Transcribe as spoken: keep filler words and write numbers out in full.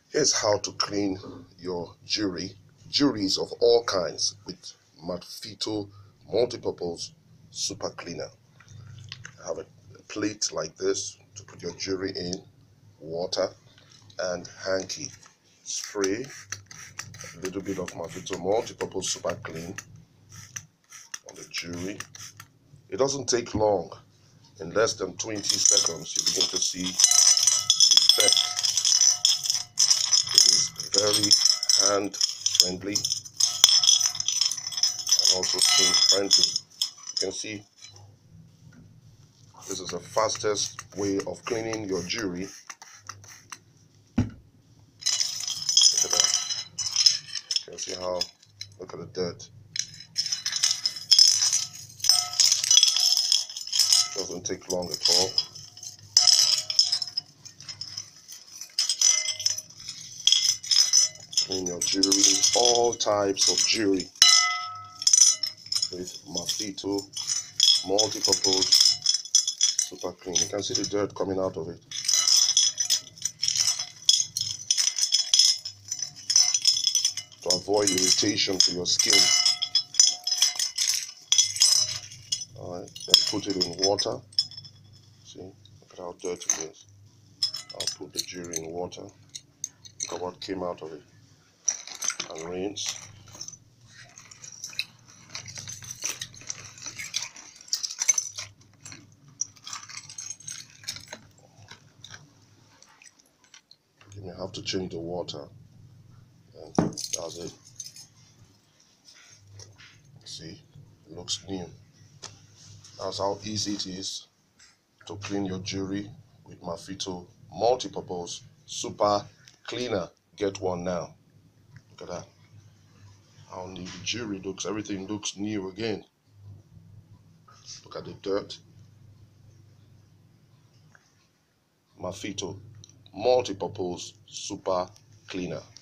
Here's how to clean your jewelry, jewelries of all kinds with Mafito Multipurpose Super Cleaner. Have a plate like this to put your jewelry in, water and hanky. Spray a little bit of Mafito Multipurpose Super Clean on the jewelry. It doesn't take long. In less than twenty seconds, you begin to see the effect. It is very hand friendly and also skin friendly. You can see this is the fastest way of cleaning your jewelry. Look at that. You can see how, look at the dirt. It doesn't take long at all. Clean your jewelry, all types of jewelry with Mafito Multipurpose Super Clean. You can see the dirt coming out of it. To avoid irritation to your skin. Alright, then put it in water. See, look at how dirty it is. I'll put the jewelry in water. Look at what came out of it. And rinse. You may have to change the water. And that's it. See, it looks new. That's how easy it is to clean your jewelry with Mafito Multipurpose Super Cleaner. Get one now. Look at that. How new the jewelry looks. Everything looks new again. Look at the dirt. Mafito Multipurpose Super Cleaner.